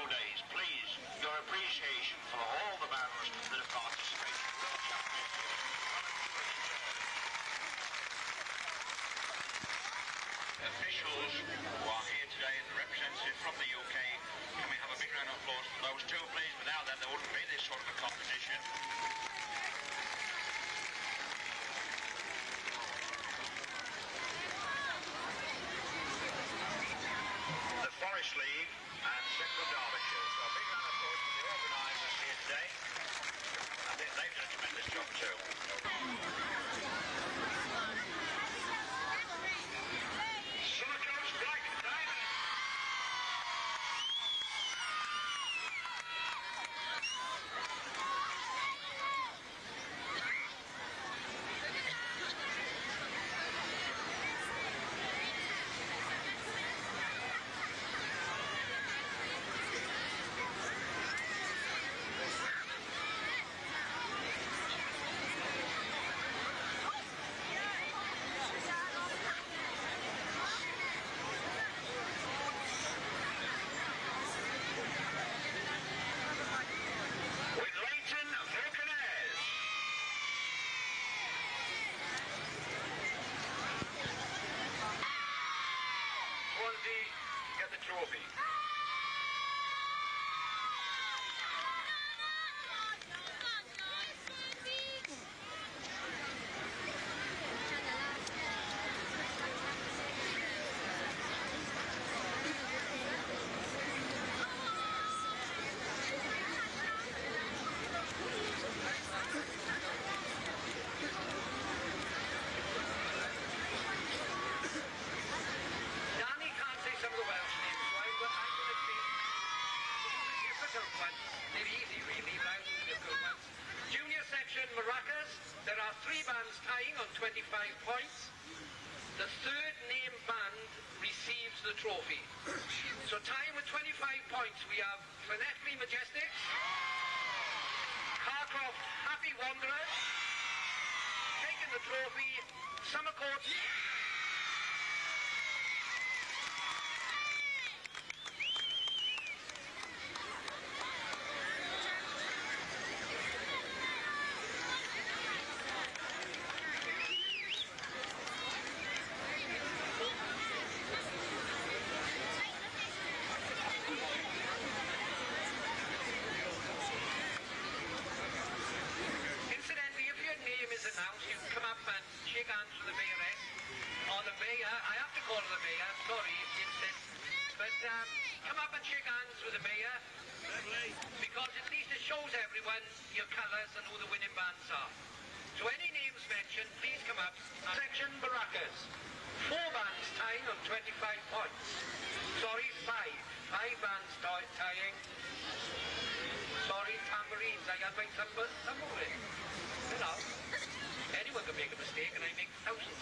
days. Please, your appreciation for all the bands that have participated in the championship. Officials who are here today and representative from the UK, can we have a big round of applause for those two, please? Without them, there wouldn't be this sort of a competition. The Forest League and Central Derbyshire. So a big round of applause for the organisers here today. I think they've done a tremendous job too. Somercotes Black Diamond. Get the trophy. Some of the Welsh names, right? But I'm going to say the difficult ones. They're easy really, but I'll do the difficult ones. Junior section maracas. There are 3 bands tying on 25 points. The third named band receives the trophy. So tying with 25 points we have Llanelli Majestics, Carcroft Happy Wanderers, taking the trophy, Somercotes. Announced, you can come up and shake hands with the mayoress, or the mayor. I have to call her the mayor, sorry if you insist, but come up and shake hands with the mayor, because at least it shows everyone your colours and who the winning bands are. So any names mentioned, please come up. Section Baracas, 4 bands tying on 25 points. Sorry, 5 bands tying. Sorry, tambourines, I had my tambourine. You know, anyone can make a mistake and I make thousands.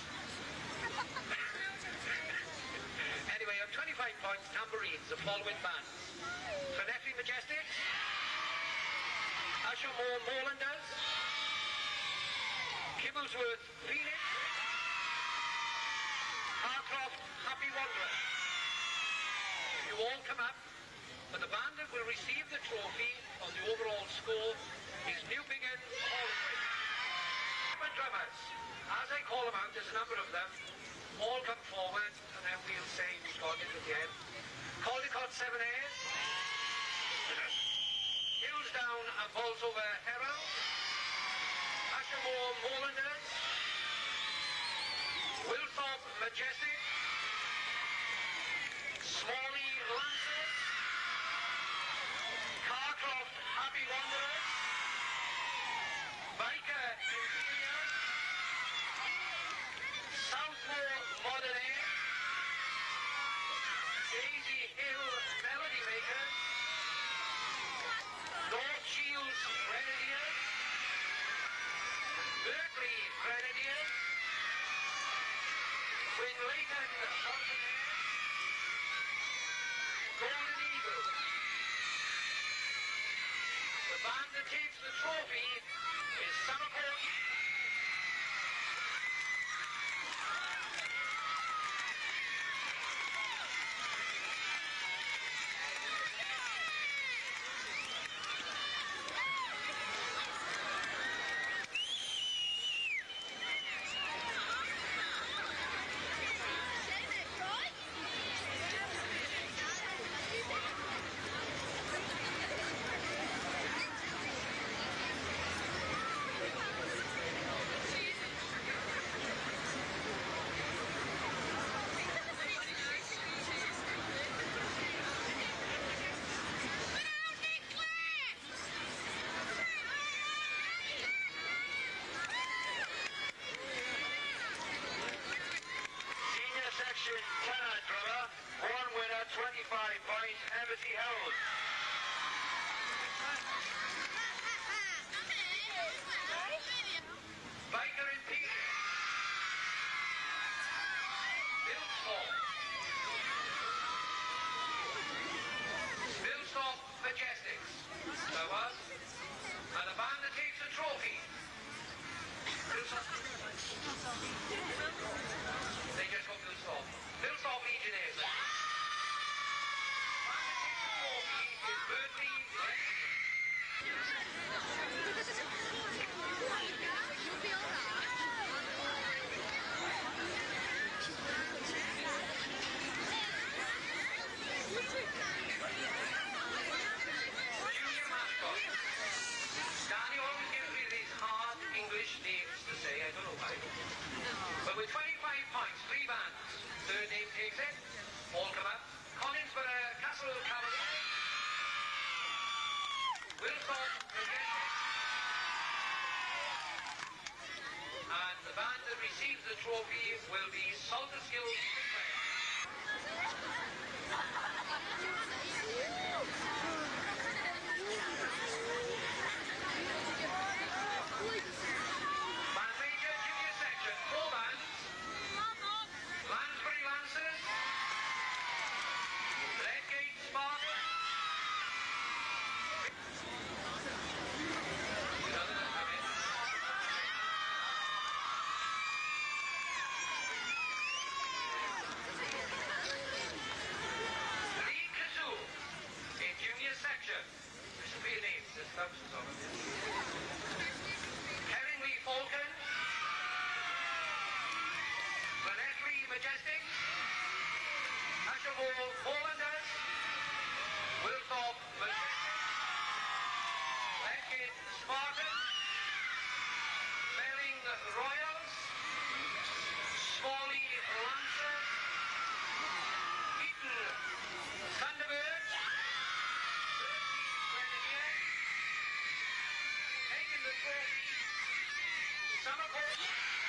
Anyway, on 25 points, tambourines, the following bands. Llanelli Majestics, Ashmore Moorlanders, Kibblesworth Phoenix, Harcroft Happy Wanderers. You all come up, but the band that will receive the trophy on the overall score is New Biggin Hallway. Drummers, as I call them out, there's a number of them, all come forward and then we'll say who's got it at the end. Caldecott 7As, Hillsdown and Bolsover Herald, Ashmore Moorlanders, Wilthorpe Majestic, Smalley Lancers, Carcroft Happy Wanderers, Biker Imperial, Southmore Modern Air, Daisy Hill Melody Makers, North Shields Grenadiers, Berkeley Grenadiers, Wing Leighton Mountaineers, Golden Eagle. The band that takes the trophy is Somercotes. Biker Imperial. Millstop Majestics. There was. And the band that takes the trophy. They just got Millstop. Millstop Legionnaires. The band that takes the trophy is Berkeley. Junior mascot. Danny always gives me these hard English names to say, I don't know why. But with 25 points, 3 bands. Third name takes it. All come up. Collinsborough Castle Cavaliers. Wilson Majestic. And the band that receives the trophy will be Salterskill. Band Major Junior Section, 4 bands. Lansbury Lancers. Redgate Spartans. Lee Kazoo in Junior Section. This will be a name, there's thousands of them. Herringley Falcon. Glenesley Majestic. Ashermore Forelanders. Wilthorpe Majestic. Redgate Spartans. Belling Royals. Smalley Lancers. Eton Thunderbirds. Berkeley Grenadiers. Taking the trophy. Somercotes.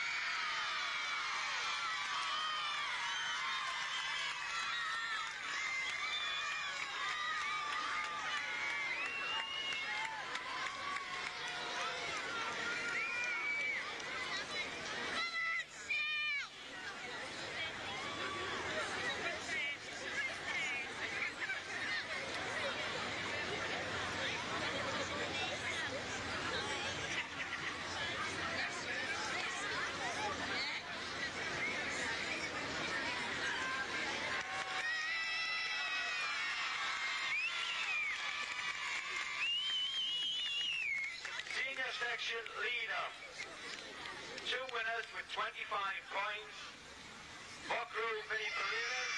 Senior section leader. 2 winners with 25 points. Buckrew Mini Ballooners.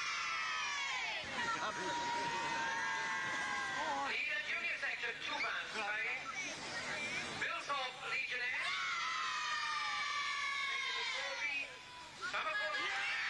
Leader junior section, 2 bands playing. Millthorpe Legionnaires. Taking the trophy. Somercotes.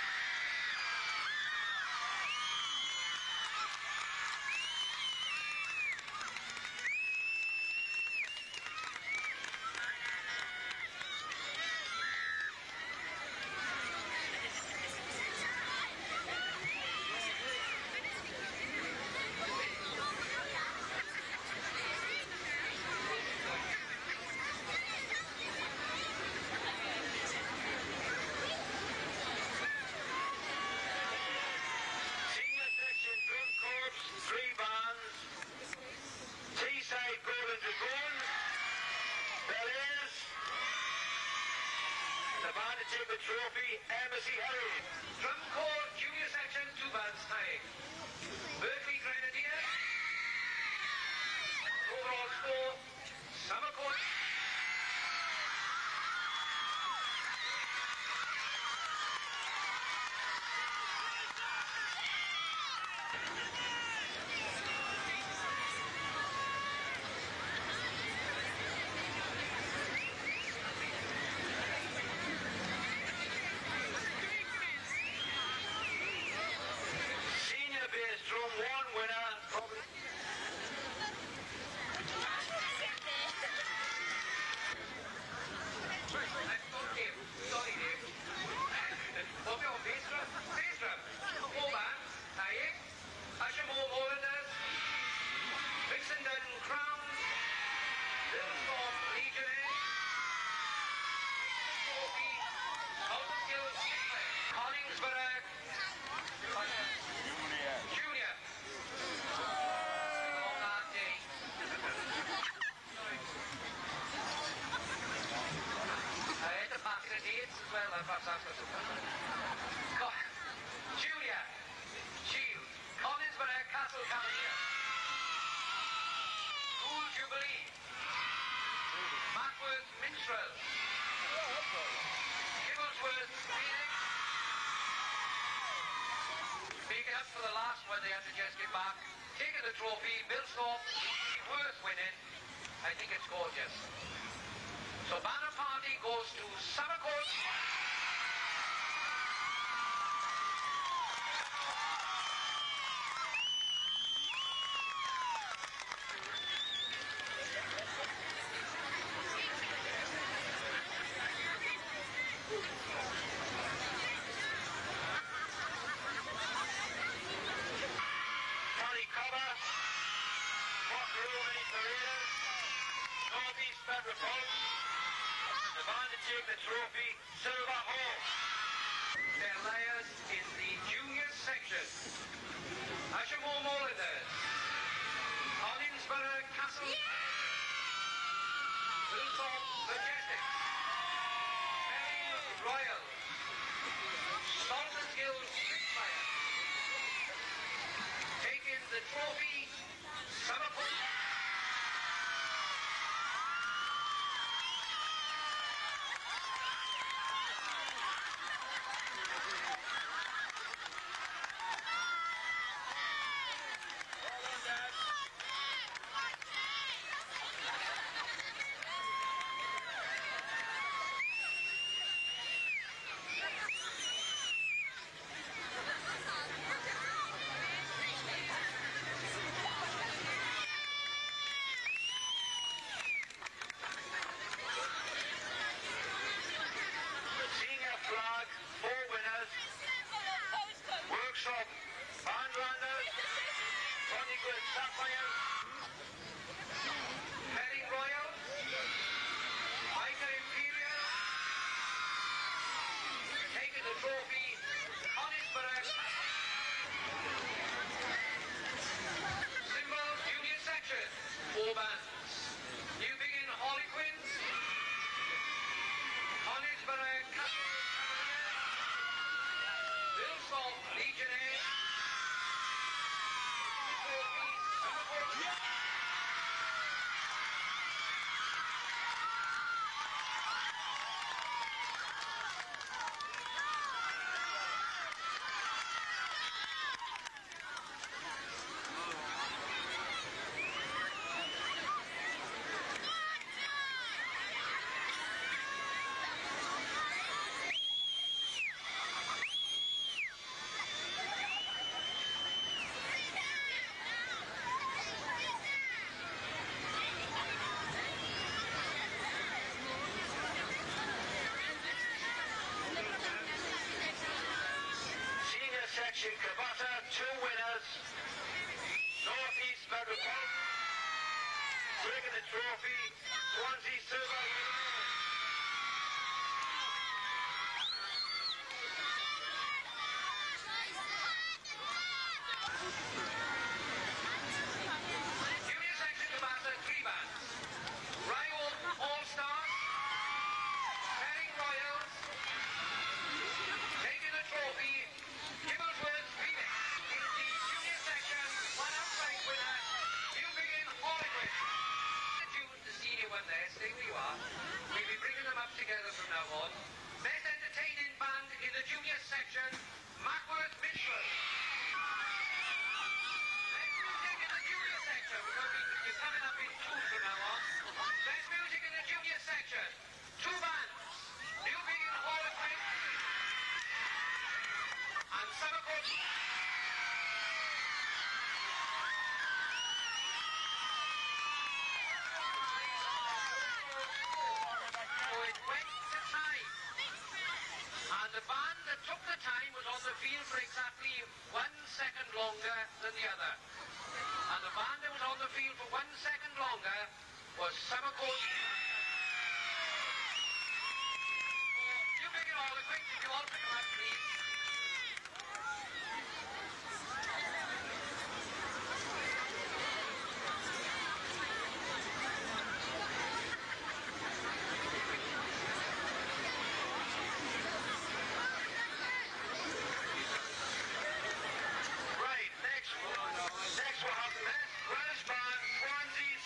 Senior section drum corps, 3 bands. Teesside Golden Dragoons. Belliers. The band to take the trophy, Embassy Herald. Drum corps junior section, 2 bands tying. Berkeley Grenadiers. Overall score, Somercotes. Senior bass drum 1 winner, probably. Crown, Millstone, Legionnaire, Trophy, Somercotes, Collingsborough, Junior. Long hard day. I had to pass the dates as well, perhaps that's what Junior, Shield, Collingsborough, Castle Cavalier, Cool Jubilee, Mackworth, Minstrel, Gibblesworth, Phoenix. Making up for the last one, they had to just get back. Taking the trophy, Millstone, worth winning. I think it's gorgeous. So banner party goes to Somercotes. Tally Cover, Rock Roomany Paraders, North East Bedford Pulse. The band to take the trophy, Silver Horse. Their layers in the junior section. Ashmore Moliners, Collingsborough Castle, Hillsong Majestics, Merry Royals, Salton Hills Spitfire. Taking the trophy, Somercotes. Senior flag, 4 winners. Workshop, Bandlanders, Tonygood Sapphires, Heading Royals, Mica Imperial, taking the trophy, Collingsborough, Symbols Junior Section, 4 bands. New Begin Harlequins, Collingsborough Castle Cavalier, Millstone Legionnaire, trophy, Somercotes. Senior section, Cabata, 2 winners. North East Bedford Pulse, taking the trophy, Swansea Silver. Junior section, Cabata, 3 bands. Ryo All-Stars, Herring Royals, taking the trophy, Gibblesworth Phoenix. In the junior section, 1 outright winner, New Begin Harlequins. The senior one there, stay where you are. We'll be bringing them up together from now on. Best entertaining band in the junior section, Mackworth Minstrel. Best music in the junior section, you're coming up in 2 from now on. Best music in the junior section, 2 bands, New Begin Harlequins and Somercotes. So it went to time. And the band that took the time was on the field for exactly 1 second longer than the other. And the band that was on the field for 1 second longer longer was Somercotes. You make it all the quick, if you all to come up, please. Right, next we'll have Welsh band, Swansea.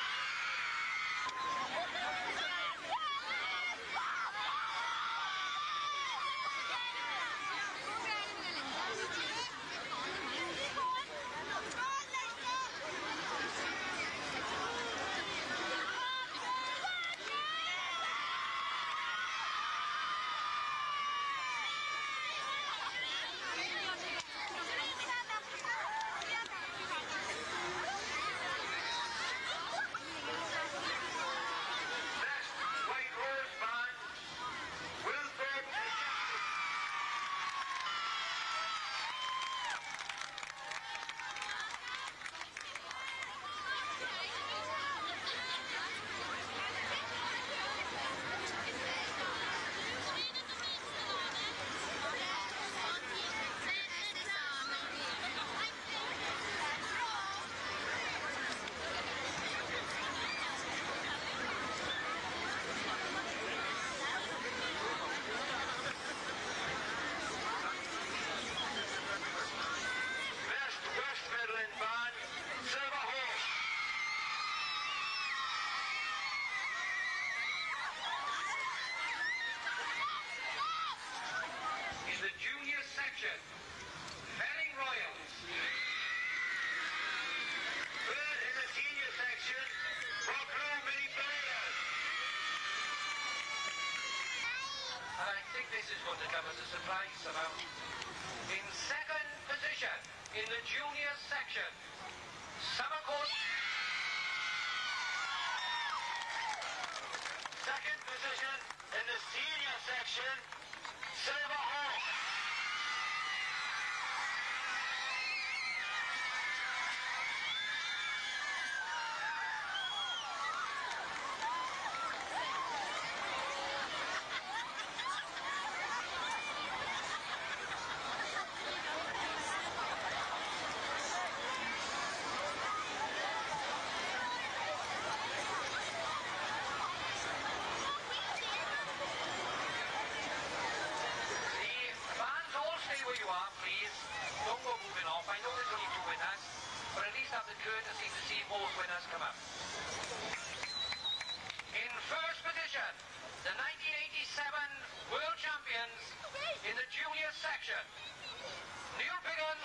In the junior section, Felling Royals. Third in the senior section, Rockrow Mini Players. And I think this is going to come as a surprise somehow. In second position, in the junior section, Somercotes. Second position in the senior section, Silver Hawk. Don't go moving off. I know there's only two winners, but at least have the courtesy to see both winners come up. In first position, the 1987 World Champions in the junior section, Neil Biggin.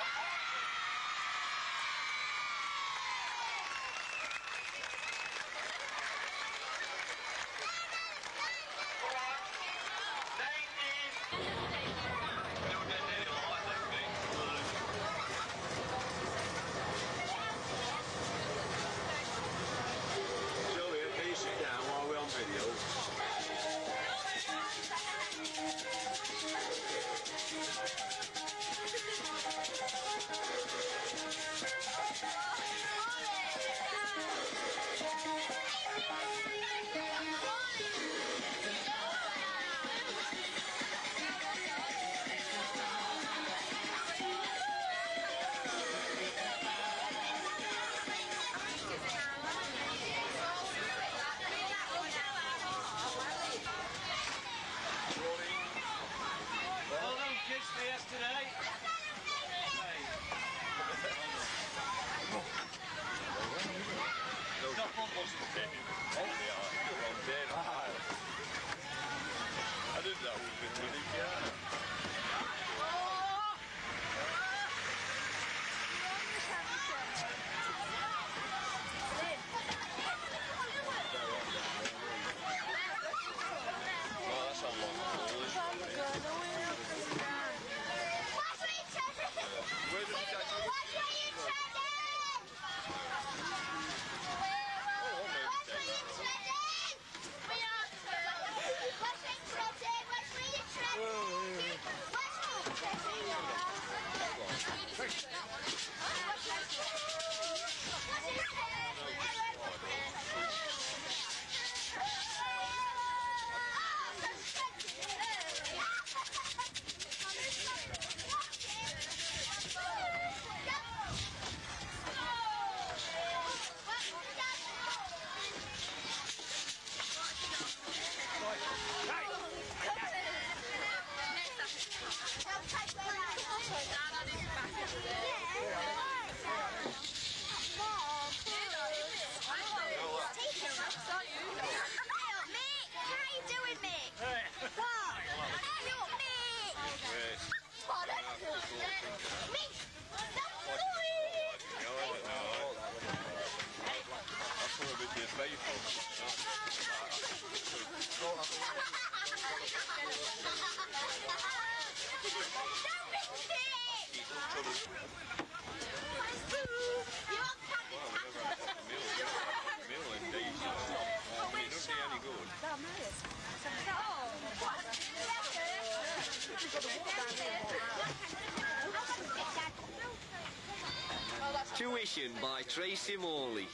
Tuition by Tracy Morley.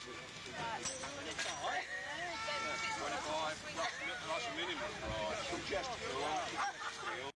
25, that's a minimum price.